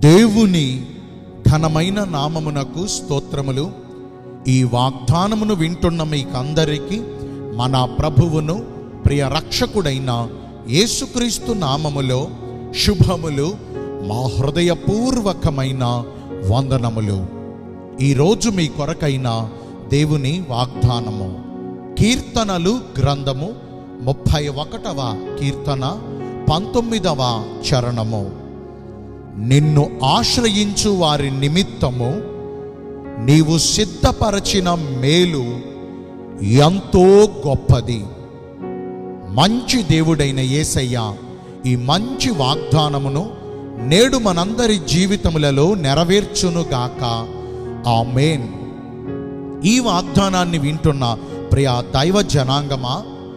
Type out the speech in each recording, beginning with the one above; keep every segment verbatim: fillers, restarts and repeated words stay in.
దేవుని ఘనమైన నామమునకు స్తోత్రములు. ఈ వాగ్దానమును వింటున్న మీకందరికీ మన ప్రభువును ప్రియ రక్షకుడైన యేసుక్రీస్తు నామములో శుభములు, మా హృదయపూర్వకమైన వందనములు. ఈరోజు మీ కొరకైన దేవుని వాగ్దానము కీర్తనలు గ్రంథము ముప్పై ఒకటవ కీర్తన పంతొమ్మిదవ చరణము. నిన్ను ఆశ్రయించు వారి నిమిత్తము నీవు సిద్ధపరచిన మేలు ఎంతో గొప్పది. మంచి దేవుడైన యేసయ్య ఈ మంచి వాగ్దానమును నేడు మనందరి జీవితములలో నెరవేర్చునుగాక. ఆమేన్. ఈ వాగ్దానాన్ని వింటున్న ప్రియ దైవ జనాంగమా,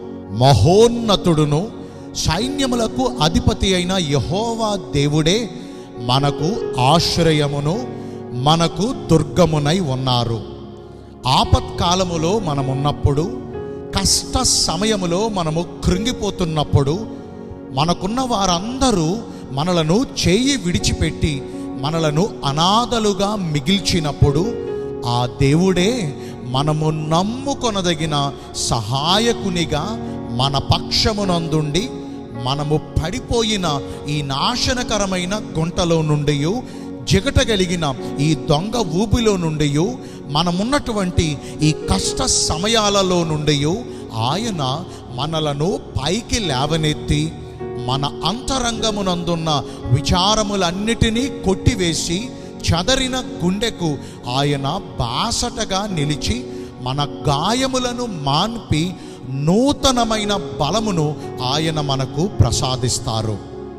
మహోన్నతుడును సైన్యములకు అధిపతి అయిన యెహోవా దేవుడే మనకు ఆశ్రయమును, మనకు దుర్గమునై ఉన్నారు. ఆపత్కాలములో మనమున్నప్పుడు, కష్ట సమయములో మనము కృంగిపోతున్నప్పుడు, మనకున్న వారందరూ మనలను చేయి విడిచిపెట్టి మనలను అనాథలుగా మిగిల్చినప్పుడు, ఆ దేవుడే మనము నమ్ముకొనదగిన సహాయకునిగా మన పక్షమునందుండి మనము పడిపోయిన ఈ నాశనకరమైన గుంటలో నుండి, జిగటగలిగిన ఈ దొంగ ఊబిలో నుండి, మనమున్నటువంటి ఈ కష్ట సమయాలలో నుండి ఆయన మనలను పైకి లేవనెత్తి మన అంతరంగమునందున్న విచారములన్నిటినీ కొట్టివేసి చదరిన గుండెకు ఆయన బాసటగా నిలిచి మన గాయములను మాన్పి నూతనమైన బలమును ఆయన మనకు ప్రసాదిస్తారు.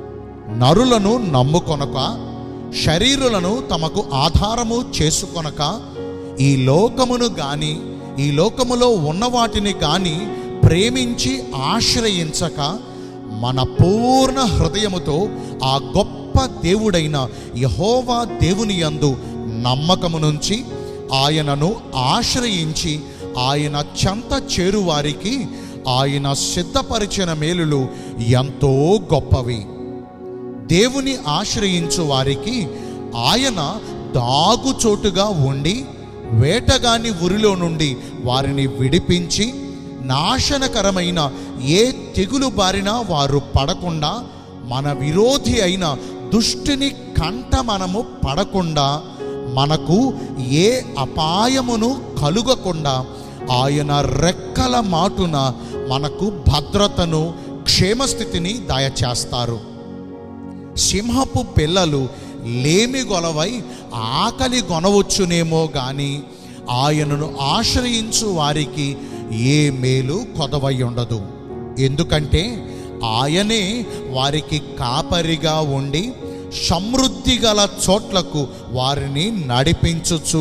నరులను నమ్ముకొనక, శరీరులను తమకు ఆధారము చేసుకొనక, ఈ లోకమును గాని ఈ లోకములో ఉన్న వాటిని గాని ప్రేమించి ఆశ్రయించక, మన పూర్ణ హృదయముతో ఆ గొప్ప దేవుడైన యెహోవా దేవుని యందు నమ్మకము నుంచి ఆయనను ఆశ్రయించి ఆయన చెంత చేరువారికి ఆయన సిద్ధపరిచిన మేలులు ఎంతో గొప్పవి. దేవుని ఆశ్రయించు వారికి ఆయన దాగుచోటుగా ఉండి వేటగాని ఉరిలో నుండి వారిని విడిపించి, నాశనకరమైన ఏ తెగులు బారిన వారు పడకుండా, మన విరోధి అయిన దుష్టుని కంట మనము పడకుండా, మనకు ఏ అపాయమును కలుగకుండా ఆయన రెక్కల మాటున మనకు భద్రతను, క్షేమస్థితిని దయచేస్తారు. సింహపు పిల్లలు లేమి గొలవై ఆకలి గొనవచ్చునేమో గాని ఆయనను ఆశ్రయించు వారికి ఏ మేలు కొదవై ఉండదు. ఎందుకంటే ఆయనే వారికి కాపరిగా ఉండి సమృద్ధి గల చోట్లకు వారిని నడిపించుచు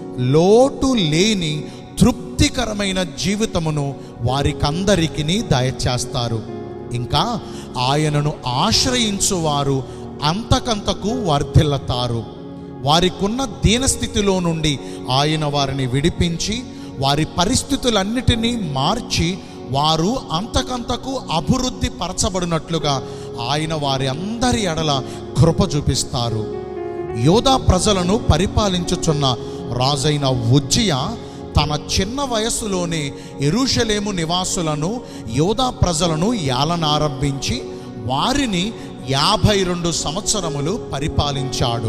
లోటు లేని తృప్తికరమైన జీవితమును వారికందరికీ దయచేస్తారు. ఇంకా ఆయనను ఆశ్రయించువారు అంతకంతకు వర్ధిల్లుతారు. వారికున్న దీనస్థితిలో నుండి ఆయన వారిని విడిపించి వారి పరిస్థితులన్నిటినీ మార్చి వారు అంతకంతకు అభివృద్ధి పరచబడినట్లుగా ఆయన వారి అందరి ఎడల కృప చూపిస్తారు. యోధా ప్రజలను పరిపాలించుచున్న రాజైన ఉజ్జియా తన చిన్న వయస్సులోనే యెరూషలేము నివాసులను, యోధా ప్రజలను ఏలనారంభించి వారిని యాభై రెండు సంవత్సరములు పరిపాలించాడు.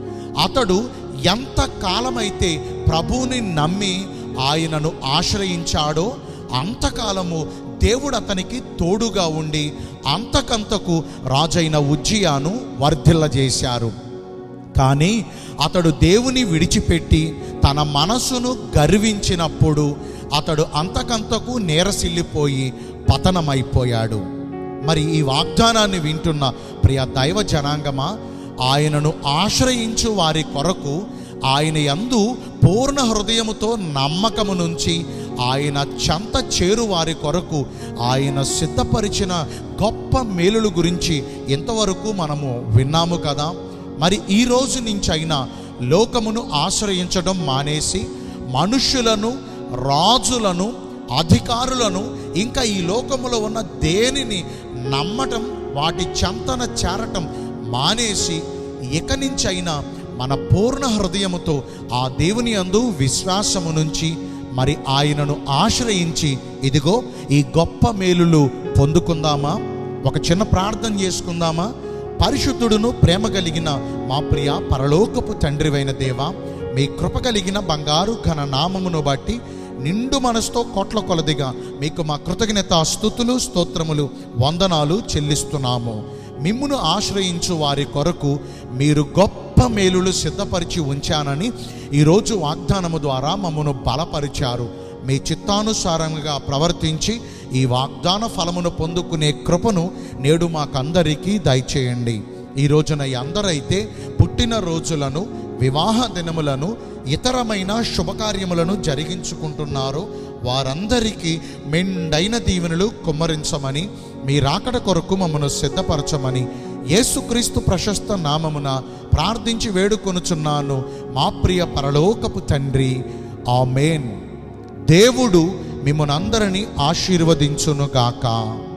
అతడు ఎంత కాలమైతే ప్రభువుని నమ్మి ఆయనను ఆశ్రయించాడో అంతకాలము దేవుడు అతనికి తోడుగా ఉండి అంతకంతకు రాజైన ఉజ్జియాను వర్ధిల్లజేశారు. కానీ అతడు దేవుని విడిచిపెట్టి తన మనసును గర్వించినప్పుడు అతడు అంతకంతకు నేరసిల్లిపోయి పతనమైపోయాడు. మరి ఈ వాగ్దానాన్ని వింటున్న ప్రియ దైవ జనాంగమా, ఆయనను ఆశ్రయించు వారి కొరకు ఆయన యందు పూర్ణ హృదయముతో నమ్మకము నుంచి ఆయన చెంత చేరు వారి కొరకు ఆయన సిద్ధపరిచిన గొప్ప మేలుల గురించి ఇంతవరకు మనము విన్నాము కదా. మరి ఈ రోజు నుంచైనా లోకమును ఆశ్రయించడం మానేసి మనుష్యులను, రాజులను, అధికారులను, ఇంకా ఈ లోకములో ఉన్న దేనిని నమ్మటం, వాటి చెంతన చేరటం మానేసి ఇక నుంచి అయినా మన పూర్ణ హృదయముతో ఆ దేవుని యందు విశ్వాసము నుంచి మరి ఆయనను ఆశ్రయించి ఇదిగో ఈ గొప్ప మేలులు పొందుకుందామా? ఒక చిన్న ప్రార్థన చేసుకుందామా? పరిశుద్ధుడును ప్రేమ కలిగిన మా ప్రియ పరలోకపు తండ్రివైన దేవా, మీ కృప కలిగిన బంగారు ఘన నామమును బట్టి నిండు మనసుతో కోట్ల కొలదిగా మీకు మా కృతజ్ఞత స్తుతులు స్తోత్రములు వందనాలు చెల్లిస్తున్నాము. మిమ్మును ఆశ్రయించు వారి కొరకు మీరు గొప్ప మేలులు సిద్ధపరిచి ఉంచానని ఈరోజు వాగ్దానము ద్వారా మమ్మను బలపరిచారు. మీ చిత్తానుసారంగా ప్రవర్తించి ఈ వాగ్దాన ఫలమును పొందుకునే కృపను నేడు మాకందరికీ దయచేయండి. ఈ రోజున అందరైతే పుట్టిన రోజులను, వివాహ దినములను, ఇతరమైన శుభకార్యములను జరిగించుకుంటున్నారో వారందరికీ మెండైన దీవెనలు కుమ్మరించమని, మీ రాకడ కొరకు మమ్మను సిద్ధపరచమని యేసుక్రీస్తు ప్రశస్త నామమున ప్రార్థించి వేడుకొనుచున్నాను మా ప్రియ పరలోకపు తండ్రి, ఆమేన్. దేవుడు మిమ్మల్ని అందరినీ ఆశీర్వదించునుగాక.